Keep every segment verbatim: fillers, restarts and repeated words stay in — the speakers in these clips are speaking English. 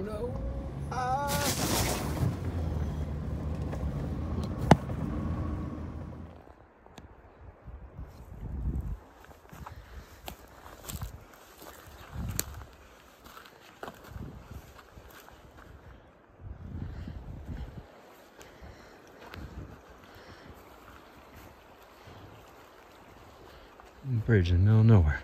no. Ah. Bridge in the middle of nowhere.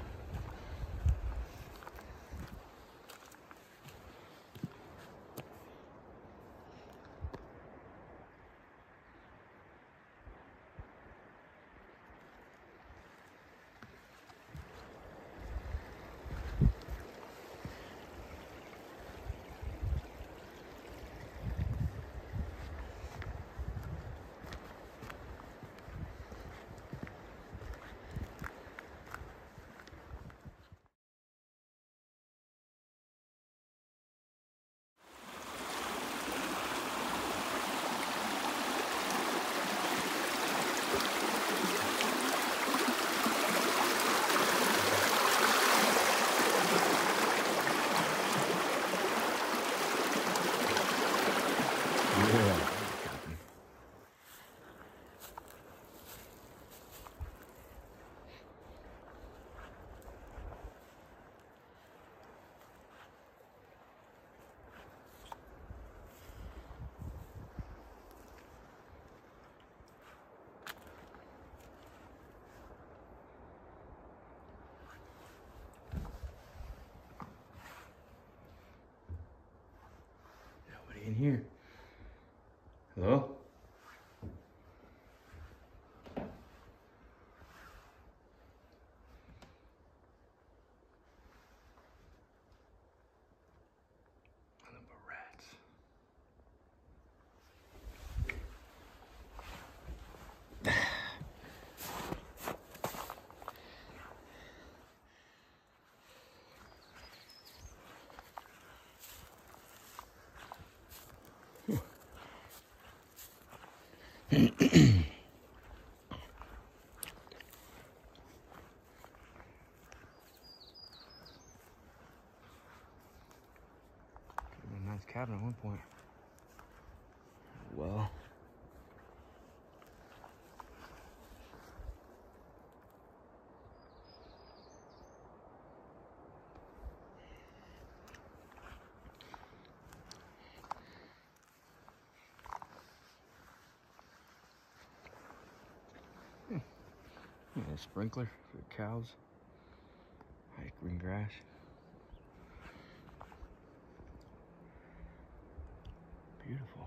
In here. Hello? Nothing but rats. Nice cabin at one point. Well, hmm. Yeah, a sprinkler for the cows. Nice green grass. Beautiful.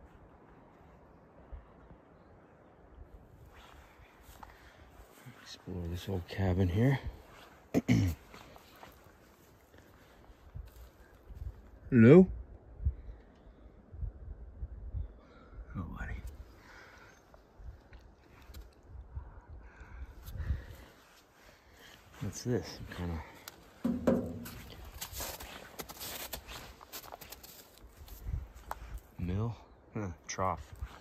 Explore this old cabin here. Hello? Nobody. What's this? Some kind of mill? Huh, trough.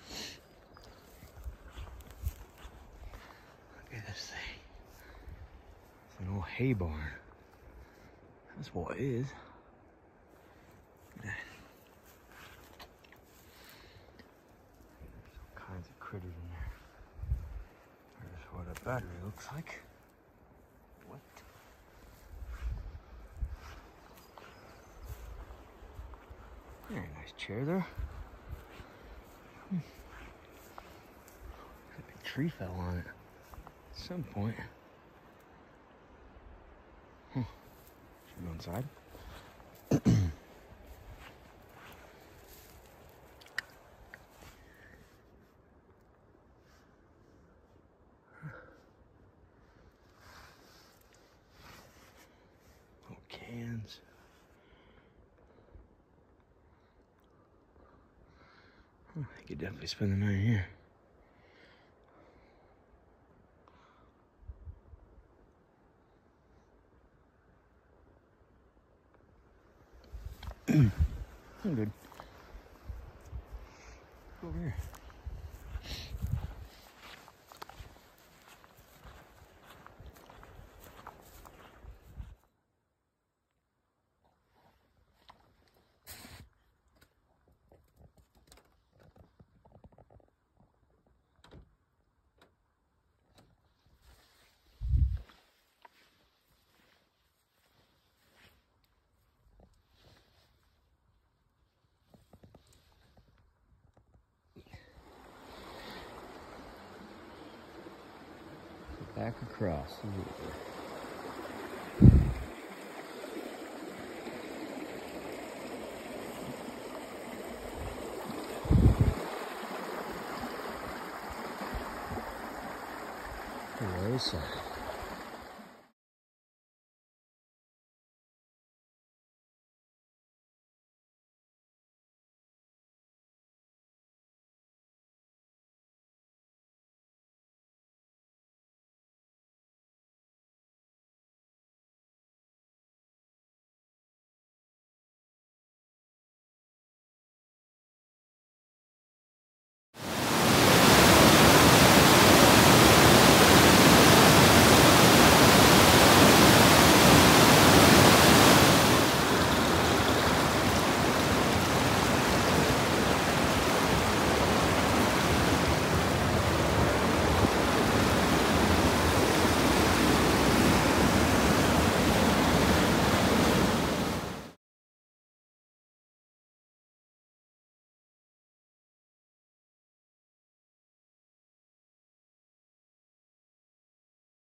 Look at this thing. It's an old hay barn. That's what it is. Look at that. There's all kinds of critters in there. Here's what a battery looks like. What? Very nice chair there. Hmm. A big tree fell on it at some point. Huh. Should we go inside? Oh, cans. Huh, I could definitely spend the night here. I'm good. Go over here. back across the river. Very sad.